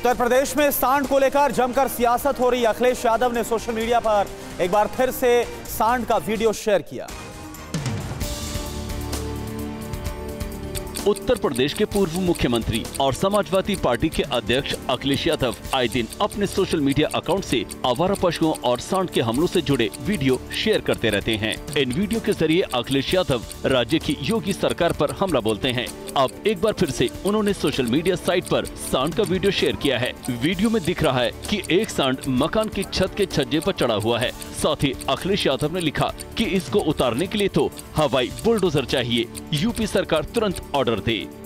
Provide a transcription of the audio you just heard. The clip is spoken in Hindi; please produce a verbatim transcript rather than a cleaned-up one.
उत्तर प्रदेश में सांड को लेकर जमकर सियासत हो रही। अखिलेश यादव ने सोशल मीडिया पर एक बार फिर से सांड का वीडियो शेयर किया। उत्तर प्रदेश के पूर्व मुख्यमंत्री और समाजवादी पार्टी के अध्यक्ष अखिलेश यादव आए दिन अपने सोशल मीडिया अकाउंट से आवारा पशुओं और सांड के हमलों से जुड़े वीडियो शेयर करते रहते हैं। इन वीडियो के जरिए अखिलेश यादव राज्य की योगी सरकार पर हमला बोलते हैं। अब एक बार फिर से उन्होंने सोशल मीडिया साइट पर सांड का वीडियो शेयर किया है। वीडियो में दिख रहा है कि एक सांड मकान की छत के छज्जे पर चढ़ा हुआ है। साथ ही अखिलेश यादव ने लिखा कि इसको उतारने के लिए तो हवाई बुलडोजर चाहिए, यूपी सरकार तुरंत ऑर्डर दे।